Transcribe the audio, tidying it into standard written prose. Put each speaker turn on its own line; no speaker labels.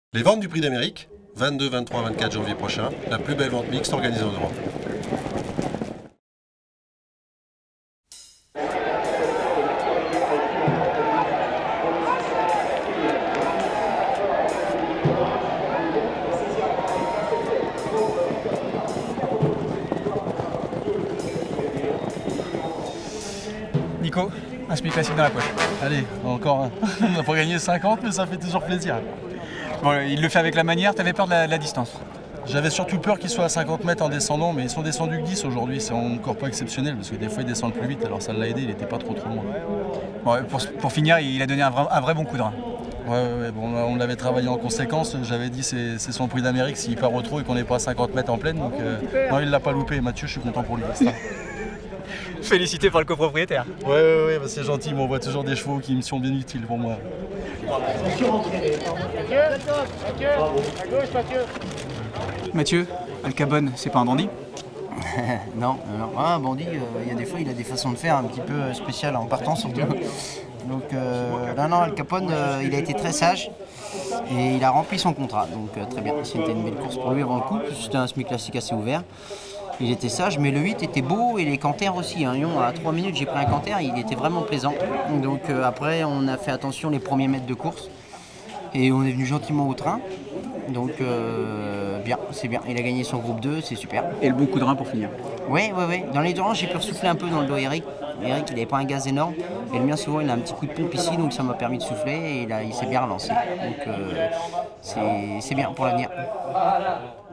Les ventes du Prix d'Amérique, 22, 23, 24 janvier prochain, la plus belle vente mixte organisée en Europe.
Nico, un SMIC classique dans la poche.
Allez, encore un. On n'a pas gagné 50, mais ça fait toujours plaisir.
Bon, il le fait avec la manière, t'avais peur de la distance.
J'avais surtout peur qu'il soit à 50 mètres en descendant, mais ils sont descendus que 10 aujourd'hui. C'est encore pas exceptionnel, parce que des fois ils descendent plus vite, alors ça l'a aidé, il était pas trop loin.
Bon, pour finir, il a donné un vrai bon coup de rein.
Ouais, bon, on l'avait travaillé en conséquence. J'avais dit c'est son Prix d'Amérique s'il part au trot et qu'on n'est pas à 50 mètres en pleine. Donc non, il l'a pas loupé. Mathieu, je suis content pour lui.
Félicité par le copropriétaire.
Ouais, bah, c'est gentil, il m'envoie toujours des chevaux qui me sont bien utiles pour moi.
Mathieu, Al Capone, c'est pas un bandit?
Non. Ah, un bandit, il y a des fois, il a des façons de faire un petit peu spéciales en partant surtout. Donc, non, Al Capone, il a été très sage et il a rempli son contrat. Donc, très bien. C'était une belle course pour lui avant le coup. C'était un semi classique assez ouvert. Il était sage, mais le 8 était beau et les canters aussi. À 3 minutes, j'ai pris un canter, il était vraiment plaisant. Donc, après, on a fait attention les premiers mètres de course et on est venu gentiment au train. Donc, bien, c'est bien. Il a gagné son groupe 2, c'est super.
Et le bon coup de rein pour finir.
Oui. Dans les deux rangs, j'ai pu souffler un peu dans le dos Eric. Eric, il n'avait pas un gaz énorme. Et le mien, souvent, il a un petit coup de pompe ici, donc ça m'a permis de souffler. Et là, il s'est bien relancé. Donc, c'est bien pour l'avenir.